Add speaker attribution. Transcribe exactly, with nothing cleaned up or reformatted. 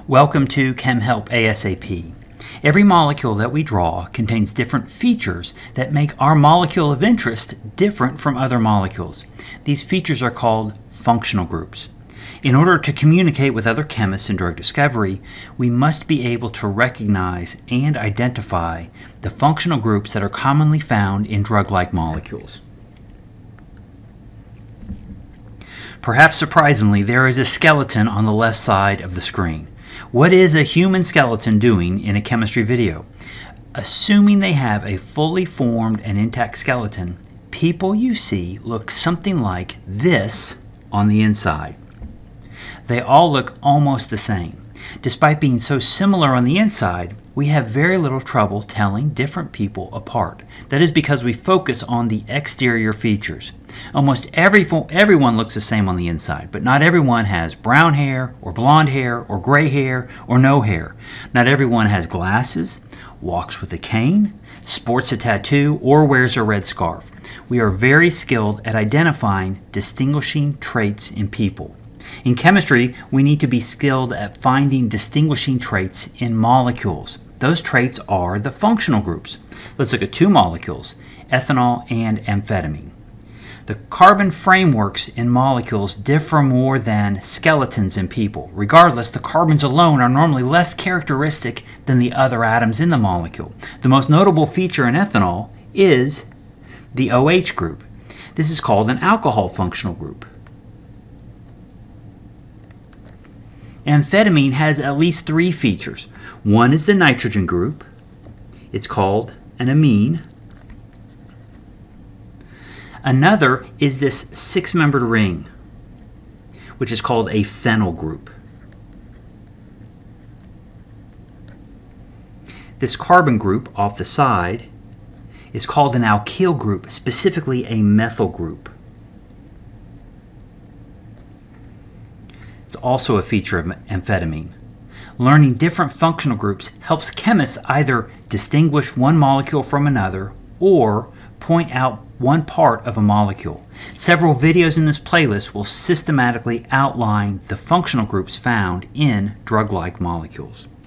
Speaker 1: Welcome to Chem Help ASAP. Every molecule that we draw contains different features that make our molecule of interest different from other molecules. These features are called functional groups. In order to communicate with other chemists in drug discovery, we must be able to recognize and identify the functional groups that are commonly found in drug-like molecules. Perhaps surprisingly, there is a skeleton on the left side of the screen. What is a human skeleton doing in a chemistry video? Assuming they have a fully formed and intact skeleton, people you see look something like this on the inside. They all look almost the same. Despite being so similar on the inside, we have very little trouble telling different people apart. That is because we focus on the exterior features. Almost every, everyone looks the same on the inside, but not everyone has brown hair, or blonde hair, or gray hair, or no hair. Not everyone has glasses, walks with a cane, sports a tattoo, or wears a red scarf. We are very skilled at identifying distinguishing traits in people. In chemistry, we need to be skilled at finding distinguishing traits in molecules. Those traits are the functional groups. Let's look at two molecules, ethanol and amphetamine. The carbon frameworks in molecules differ more than skeletons in people. Regardless, the carbons alone are normally less characteristic than the other atoms in the molecule. The most notable feature in ethanol is the OH group. This is called an alcohol functional group. Amphetamine has at least three features. One is the nitrogen group. It's called an amine. Another is this six-membered ring, which is called a phenyl group. This carbon group off the side is called an alkyl group, specifically a methyl group. It's also a feature of amphetamine. Learning different functional groups helps chemists either distinguish one molecule from another or point out one part of a molecule. Several videos in this playlist will systematically outline the functional groups found in drug-like molecules.